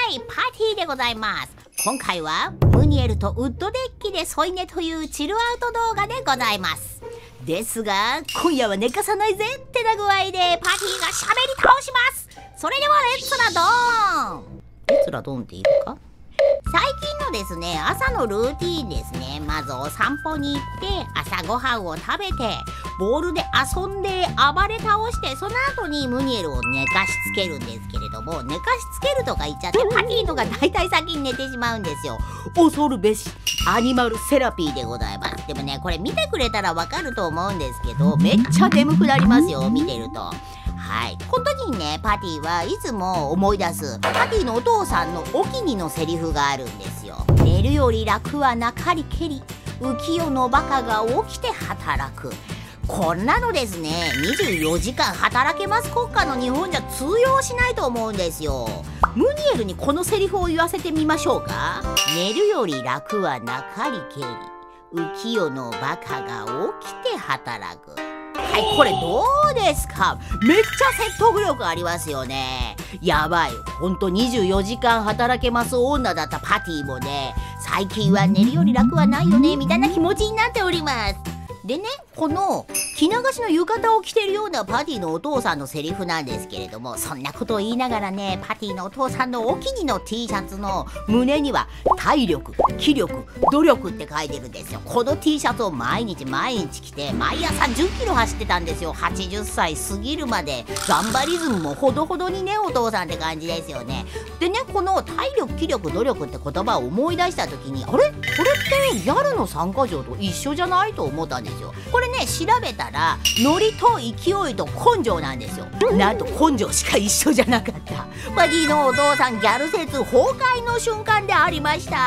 イパーティーでございます。今回はムニエルとウッドデッキで添い寝というチルアウト動画でございます。ですが今夜は寝かさないぜってな具合でパーティーがしゃべり倒します。それではレッツラドーン。レッツラドーンっているか。最近のですね、朝のルーティーンですね。まずお散歩に行って朝ごはんを食べてボールで遊んで暴れ倒して、その後にムニエルを寝かしつけるんですけれども、寝かしつけるとか言っちゃってパティとか大体先に寝てしまうんですよ。恐るべしアニマルセラピーでございます。でもね、これ見てくれたらわかると思うんですけど、めっちゃ眠くなりますよ、見てると。はい、この時にね、パティはいつも思い出すパティのお父さんのお気にのセリフがあるんですよ。寝るより楽はなかりけり、浮世のバカが起きて働く。こんなのですね、24時間働けます国家の日本じゃ通用しないと思うんですよ。ムニエルにこのセリフを言わせてみましょうか。寝るより楽はなかりけり、浮世のバカが起きて働く。はい、これどうですか。めっちゃ説得力ありますよね。やばい、ほんと24時間働けます女だったパティもね、最近は寝るより楽はないよねみたいな気持ちになっております。でね、この着流しの浴衣を着てるようなパティのお父さんのセリフなんですけれども、そんなことを言いながらね、パティのお父さんのお気にの T シャツの胸には体力、気力、努力って書いてるんですよ。この T シャツを毎日着て毎朝10キロ走ってたんですよ。80歳過ぎるまで。頑張りズムもほどほどにね、お父さんって感じですよね。でね、この体力、気力、努力って言葉を思い出した時に、あれこれってギャルの参加条と一緒じゃないと思ったんですよ。これね、調べたらノリと勢いと根性なんですよ。なんと根性しか一緒じゃなかった。パティのお父さんギャル説崩壊の瞬間でありました。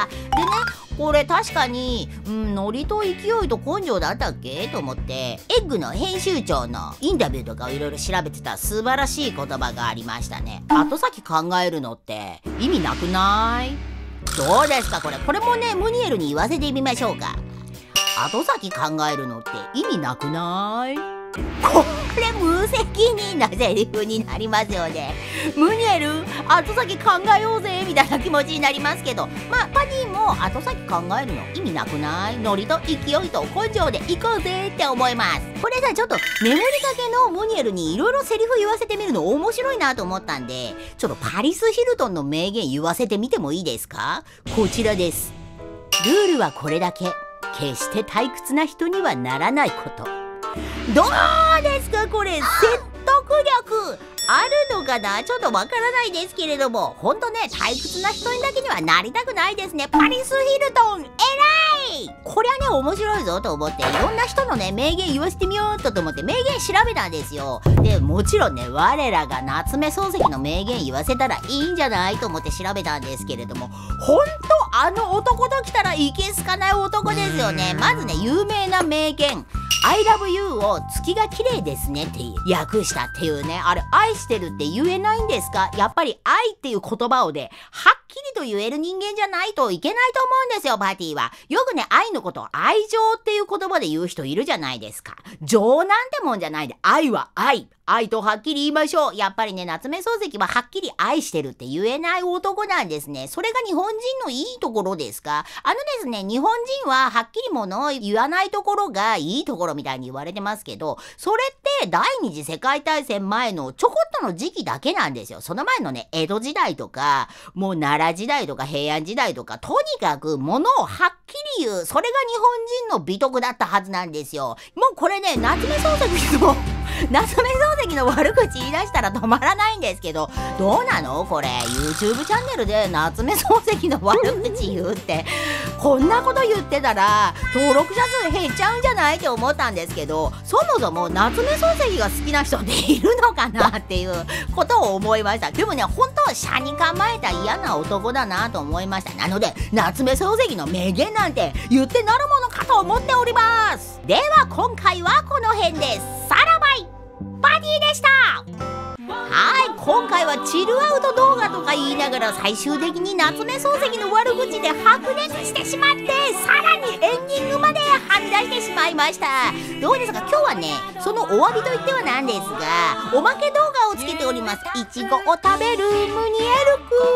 でね、これ確かに、ノリと勢いと根性だったっけと思って、エッグの編集長のインタビューとかをいろいろ調べてた素晴らしい言葉がありましたね。後先考えるのって意味なくない？どうですかこれもね、ムニエルに言わせてみましょうか。後先考えるのって意味なくない？これ無責任なセリフになりますよね。ムニエル後先考えようぜみたいな気持ちになりますけど、まあパティも後先考えるの意味なくない？ノリと勢いと根性でいこうぜって思います。これさ、ちょっと眠りかけのムニエルにいろいろセリフ言わせてみるの面白いなと思ったんで、ちょっとパリス・ヒルトンの名言言わせてみてもいいですか？こちらです。ルールはこれだけ。決して退屈な人にはならないこと。どうですかこれ、説得力あるのかな？ちょっとわからないですけれども、ほんとね、退屈な人にだけにはなりたくないですね。パリス・ヒルトン偉い。こりゃね、面白いぞと思って、いろんな人のね名言言わせてみようと思って名言調べたんですよ。でもちろんね、我らが夏目漱石の名言言わせたらいいんじゃないと思って調べたんですけれども、ほんとあの男と来たらいけすかない男ですよね。まずね、有名な名言I love you を月が綺麗ですねって訳したっていうね、あれ愛してるって言えないんですか？やっぱり愛っていう言葉をね、はっきりと言える人間じゃないといけないと思うんですよ、パティは。よくね、愛のことを愛情っていう言葉で言う人いるじゃないですか。情なんてもんじゃないで、愛は愛。愛とはっきり言いましょう。やっぱりね、夏目漱石ははっきり愛してるって言えない男なんですね。それが日本人のいいところですか？ですね、日本人ははっきりものを言わないところがいいところみたいに言われてますけど、それって第二次世界大戦前のちょこっとの時期だけなんですよ。その前のね、江戸時代とか、もう奈良時代とか平安時代とか、とにかくものをはっきり言う。それが日本人の美徳だったはずなんですよ。もうこれね、夏目漱石の悪口言い出したら止まらないんですけど、どうなのこれ YouTube チャンネルで夏目漱石の悪口言うって、こんなこと言ってたら登録者数減っちゃうんじゃないって思ったんですけど、そもそも夏目漱石が好きな人っているのかなっていうことを思いました。でもね、本当は斜に構えた嫌な男だなと思いました。なので夏目漱石の名言なんて言ってなるものかと思っております。では今回はこの辺です。さらばいパティでした。はい、今回はチルアウト動画とか言いながら最終的に夏目漱石の悪口で白熱してしまって、さらにエンディングまではみ出してしまいました。どうですか？今日はね、そのお詫びといってはなんですが、おまけ動画をつけております。いちごを食べるムニエルくん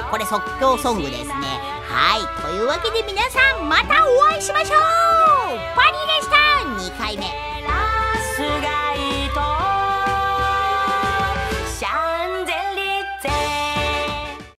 これ即興ソングですね。はい、というわけで皆さんまたお会いしましょう。パリです。